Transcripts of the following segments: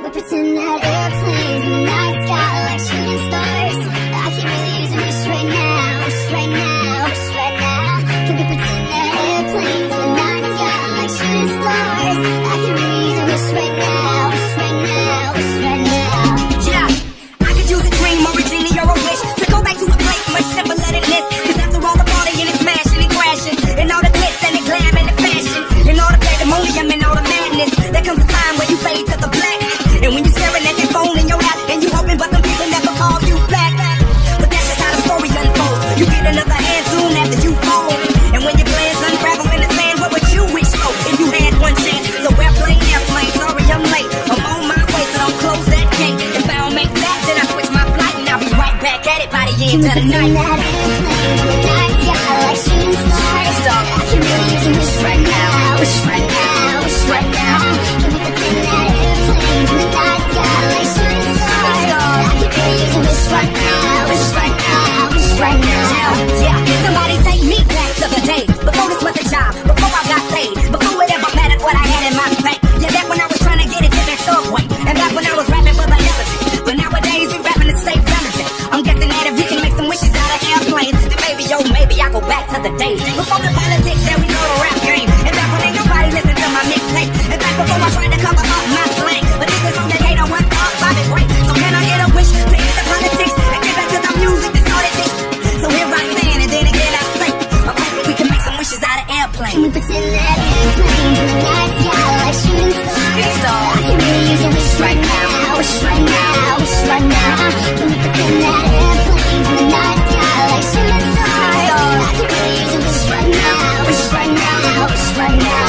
we pretend that airplanes in the night sky like shooting stars? I can really use a wish right now, wish right now, wish right now. Can we pretend that airplanes in the night sky like shooting stars? I can really use a wish right now, wish right now, wish right now. Yeah, I could use a dream or a genie or a wish to go back to a place much simpler than this. Cause after all the party and the smashing and crashing, and all the glitz and the glam and the fashion, and all the pandemonium and all the madness, there comes a time when you fade to the blackness. And when you're staring at that phone in your lap and you hoping but them people never call you back. But that's just how the story unfolds. You get another hand soon after you fall. And when your plans unravel in the sand, what would you wish for if you had one chance? So airplane, sorry I'm late. I'm on my way, so don't close that gate. If I don't make that, then I switch my flight and I'll be right back at it by the end of the night. That airplane in the night sky like shooting stars. So I can really use a wish right now, wish right now, wish right now. Can we pretend that airplanes in the night sky like shooting stars? I can really use a wish right now, wish right now, wish right now. Yeah, somebody take me back to the days before this was a job, before I got paid, before it ever mattered what I had in my bank. Yeah, back when I was trying to get into that subway, and back when I was rapping for the elephant. But nowadays we rapping to stay relevant. I'm guessing that if we can make some wishes out of airplanes, then maybe, oh maybe I go back to the days before the politics that we know the rap game, and back when ain't nobody listened to my mixtape, and back before I tried to cover up my slang. But this is on the gate, I want to Bobby break. So can I get a wish to end the politics and get back to the music that started this? So here I stand, and then again I say, okay, we can make some wishes out of airplanes. Can we pretend that airplanes in the night sky like shooting stars? So I can really use a wish right now, wish right now, wish right now. Can we pretend that airplanes in the night sky like shooting stars? I can really use a wish right now, wish right now, wish right now.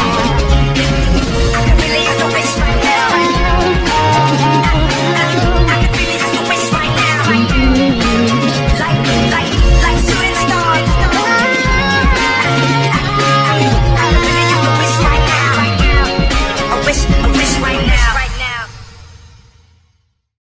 I can really use a wish right now. I can really use a wish right now. Like